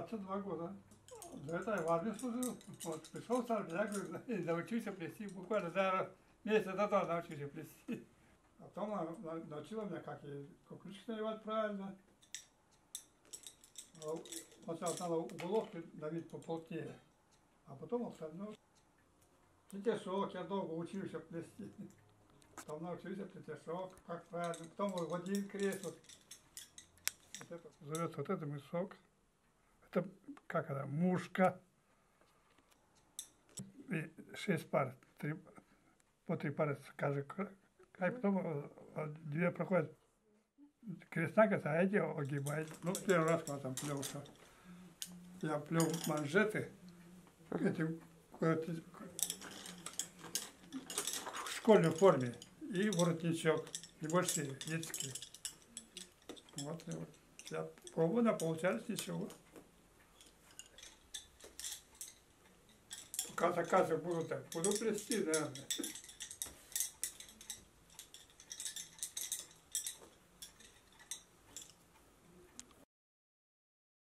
22 года. До этого я в армию служил. Вот, пришел в армию, я говорю, и научился плести. Буквально за месяц до того научился плести. А потом она научила меня, как и кукличку наливать правильно. Сначала надо уголовки давить поплотнее, а потом остальное. Плетешок, я долго учился плести. Потом научился плетешок, как правильно. Потом в один крест. Вот это зовется вот это мысок. Это как это, мушка. И 6 пар, по 3 пары каждый край. Потом 2 проходят крестнак, а эти огибают. Ну, первый раз, когда там плелся, я плел манжеты этим, в школьной форме и воротничок, небольшие, детские. Вот, и вот. Я пробовал, получались ничего. Пока заказы будут так, буду плести, наверное.